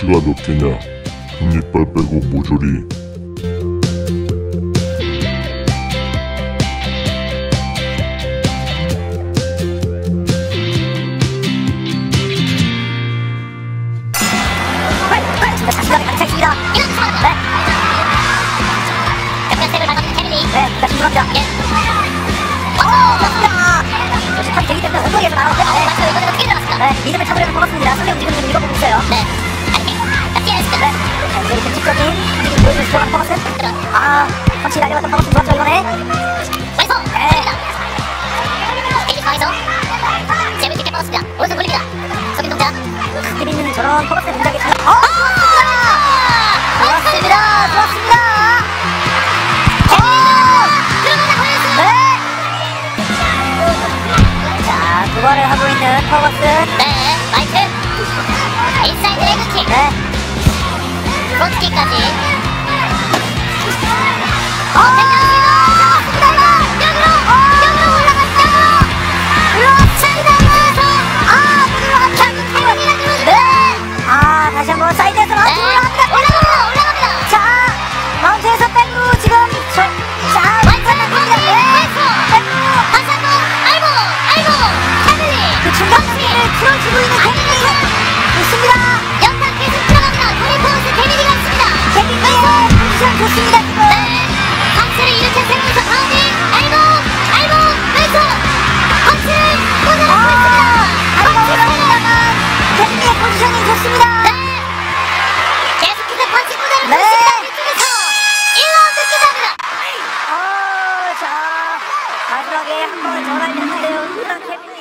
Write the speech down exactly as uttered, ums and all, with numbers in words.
펀치가 몇 개냐? 금리빨 빼고 모조리. 네, 리듬을 타버리는 고맙습니다. 선배 움직임을 좀 읽어보고 있어요. 네. 네. 이렇게 직접인 움직임 보여주는 들어가는 퍼거슨. 아, 펀치 날려갔던 퍼거슨 좋았죠, 이번에. 왼손! 네. 게이지 상황에서 잽을 깊게 뻗었습니다. 오른손 돌립니다. 속인 동작. 그 있는 저런 퍼거슨 동작이 잘. 어! 좋았습니다! 좋았습니다! 그거를 하고 있는 퍼거슨. 네, 라이트 인사이드 레그킥. 네. 프론트킥까지. 어! 잡았습니다, 이거! 벽으로! 벽으로 올라갔어요! 그렇습니다! 아, 못 올라갔다! 태근이가 들어오죠. 네! 아, 다시 한번 사이드에서 마운트 네. 올라갑니다! 올라갑니다! 올라갑니다! 자, 마운트에서 백루 지금 저, 자, 완전한 갑니다. 공격! 네! 왼손! 백루! 다시 한번 알고! 알고! 태근이! 그 중간선을 풀어주고 있는 데미지 좋습니다. 연타 계속 들어갑니다. 도리포스 데미지가 있습니다. 데미지의 포지션 좋습니다 지금. 네. 펀치를 이렇게 세우면서 가운데 알고! 알고! 왼손! 펀치를 꽂아놓고 있습니다. 알고 올라옵니다만 데미지의 포지션이 좋습니다. 네. 계속해서 펀치 꽂아놓고 네. 있습니다. 뒤쪽에서 일 라운드 끝납니다. 어, 자 마지막에 한 번을 더 날렸는데요. 일단 케빈이